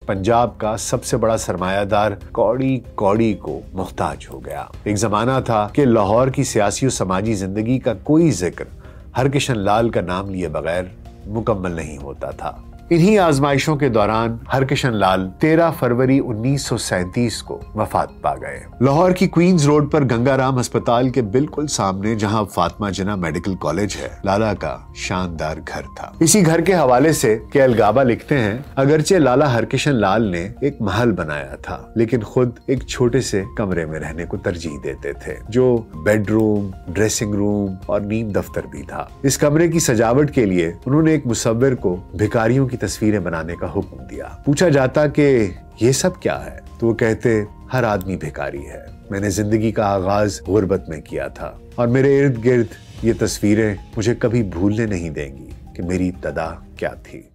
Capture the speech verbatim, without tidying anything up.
पंजाब का सबसे बड़ा सरमायादार कौड़ी कौड़ी को मोहताज हो गया। एक जमाना था कि लाहौर की सियासी और समाजी जिंदगी का कोई जिक्र हरकिशन लाल का नाम लिए बगैर मुकम्मल नहीं होता था। इन्हीं आजमाइशों के दौरान हरकिशन लाल तेरह फरवरी उन्नीस सौ सैंतीस को वफात पा गए। लाहौर की क्वींस रोड पर गंगाराम अस्पताल के बिल्कुल सामने, जहां फातिमा जिन्ना मेडिकल कॉलेज है, लाला का शानदार घर था। इसी घर के हवाले से के अलगाबा लिखते हैं, अगरचे लाला हरकिशन लाल ने एक महल बनाया था, लेकिन खुद एक छोटे से कमरे में रहने को तरजीह देते थे, जो बेडरूम, ड्रेसिंग रूम और नीम दफ्तर भी था। इस कमरे की सजावट के लिए उन्होंने एक मुसव्विर को भिखारियों की तस्वीरें बनाने का हुक्म दिया। पूछा जाता कि ये सब क्या है, तो वो कहते, हर आदमी भिखारी है। मैंने जिंदगी का आगाज गुर्बत में किया था और मेरे इर्द गिर्द ये तस्वीरें मुझे कभी भूलने नहीं देंगी कि मेरी इब्तदा क्या थी।